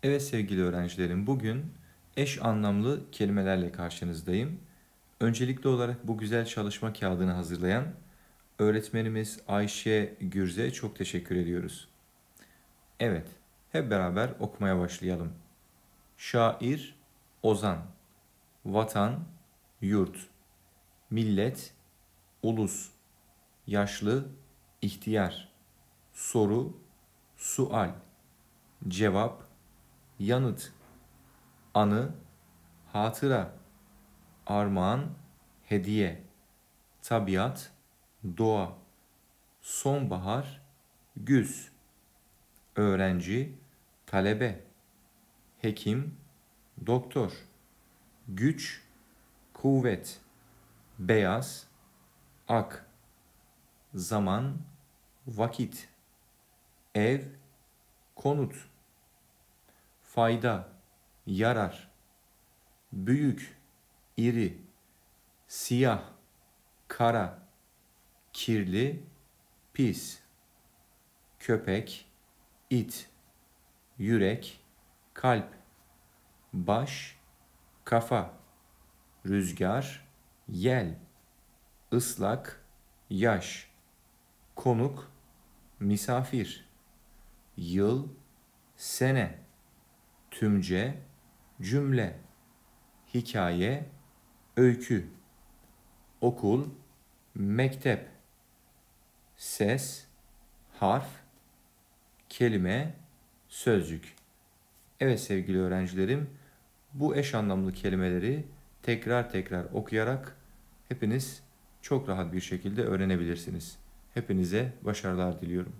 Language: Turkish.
Evet sevgili öğrencilerim, bugün eş anlamlı kelimelerle karşınızdayım. Öncelikli olarak bu güzel çalışma kağıdını hazırlayan öğretmenimiz Ayşe Gürze çok teşekkür ediyoruz. Evet, hep beraber okumaya başlayalım. Şair, ozan, vatan, yurt, millet, ulus, yaşlı, ihtiyar, soru, sual, cevap, yanıt, anı, hatıra, armağan, hediye, tabiat, doğa, sonbahar, güz, öğrenci, talebe, hekim, doktor, güç, kuvvet, beyaz, ak, zaman, vakit, ev, konut, fayda, yarar, büyük, iri, siyah, kara, kirli, pis, köpek, it, yürek, kalp, baş, kafa, rüzgar, yel, ıslak, yaş, konuk, misafir, yıl, sene, tümce, cümle, hikaye, öykü, okul, mektep, ses, harf, kelime, sözcük. Evet sevgili öğrencilerim, bu eş anlamlı kelimeleri tekrar tekrar okuyarak hepiniz çok rahat bir şekilde öğrenebilirsiniz. Hepinize başarılar diliyorum.